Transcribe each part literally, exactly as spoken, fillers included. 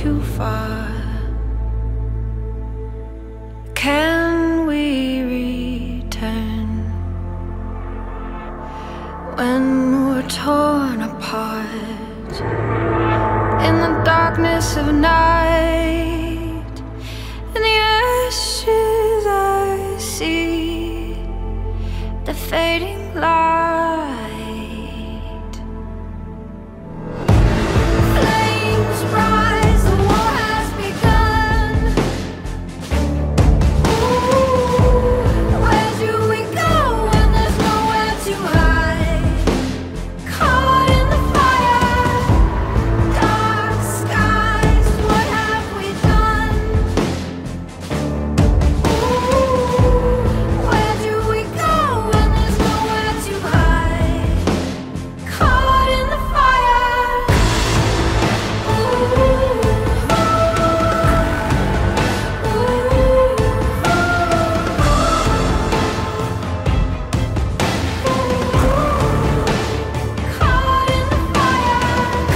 too far. Can we return when we're torn apart in the darkness of night? In the ashes I see the fading light. Flames rise, the war has begun. Ooh, where do we go when there's nowhere to hide? Caught in the fire, dark skies, what have we done? Ooh, where do we go when there's nowhere to hide? Caught in the fire. Ooh, caught in the fire.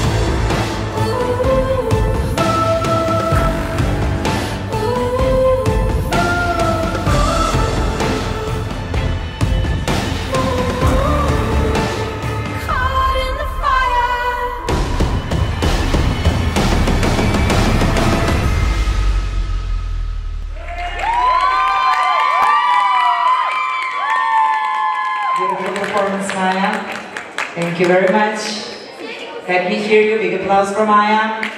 Caught in the fire. Beautiful performance, Maja. Thank you very much. Let me hear you. Big applause for Maja.